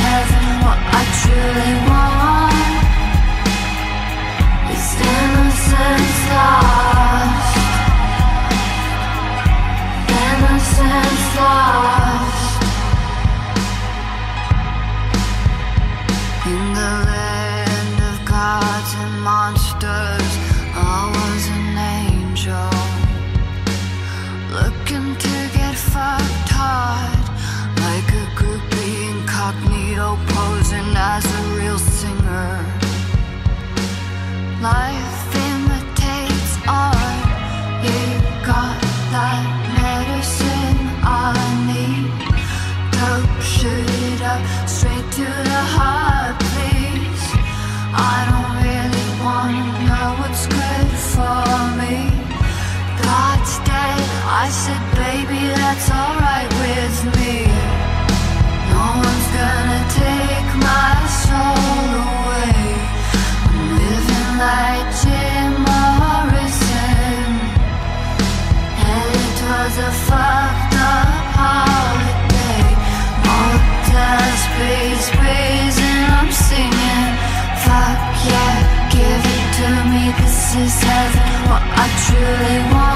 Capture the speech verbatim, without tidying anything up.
heaven. What I truly want is innocence lost, innocence lost. In the land of gods and monsters, I was an angel, looking to get fucked hard, like a groupie incognito, posing as a real singer. Life imitates art, you got that medicine I need. Dope, shoot it up, straight to the heart, please. I don't really wanna know what's good for me. God's dead, I said, baby, that's alright with me. No one's gonna take my soul away. I'm living like Jim Morrison, headed towards a fucked up holiday. Motels, breeze, breeze, and I'm singing, fuck yeah, give it to me, this is heaven. What I truly want